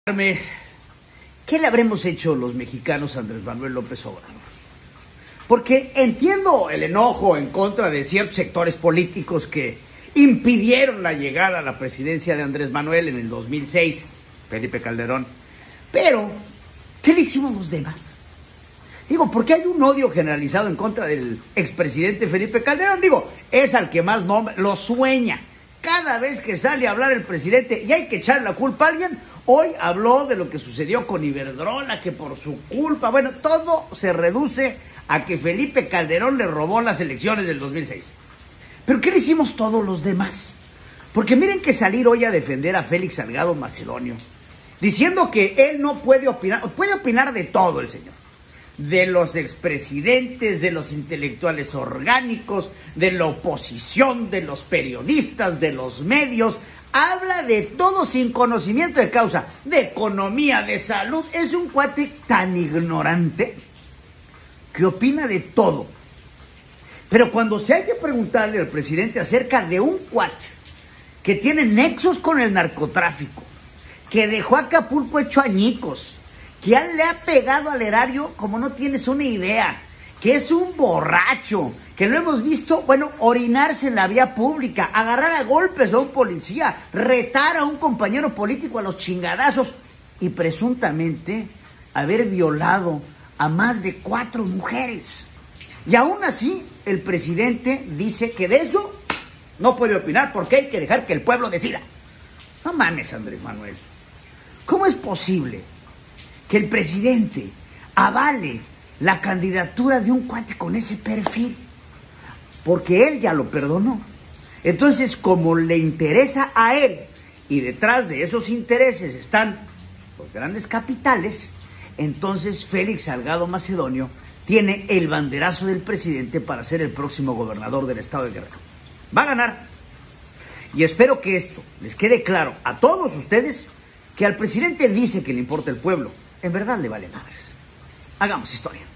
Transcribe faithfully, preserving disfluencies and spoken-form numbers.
¿Qué le habremos hecho los mexicanos a Andrés Manuel López Obrador? Porque entiendo el enojo en contra de ciertos sectores políticos que impidieron la llegada a la presidencia de Andrés Manuel en el dos mil seis, Felipe Calderón. Pero, ¿qué le hicimos los demás? Digo, porque hay un odio generalizado en contra del expresidente Felipe Calderón. Digo, es al que más nombra, lo sueña. Cada vez que sale a hablar el presidente y hay que echar la culpa a alguien, hoy habló de lo que sucedió con Iberdrola, que por su culpa, bueno, todo se reduce a que Felipe Calderón le robó las elecciones del dos mil seis. ¿Pero qué le hicimos todos los demás? Porque miren que salir hoy a defender a Félix Salgado Macedonio, diciendo que él no puede opinar, puede opinar de todo el señor. De los expresidentes, de los intelectuales orgánicos, de la oposición, de los periodistas, de los medios. Habla de todo sin conocimiento de causa, de economía, de salud. Es un cuate tan ignorante que opina de todo. Pero cuando se hay que preguntarle al presidente acerca de un cuate que tiene nexos con el narcotráfico, que dejó Acapulco hecho añicos, que le ha pegado al erario como no tienes una idea, que es un borracho, que lo hemos visto, bueno, orinarse en la vía pública, agarrar a golpes a un policía, retar a un compañero político a los chingadazos y presuntamente haber violado a más de cuatro mujeres. Y aún así, el presidente dice que de eso no puede opinar porque hay que dejar que el pueblo decida. No mames, Andrés Manuel. ¿Cómo es posible que el presidente avale la candidatura de un cuate con ese perfil? Porque él ya lo perdonó. Entonces, como le interesa a él y detrás de esos intereses están los grandes capitales, entonces Félix Salgado Macedonio tiene el banderazo del presidente para ser el próximo gobernador del estado de Guerrero. Va a ganar. Y espero que esto les quede claro a todos ustedes, que al presidente dice que le importa el pueblo, en verdad le vale madres. Hagamos historia.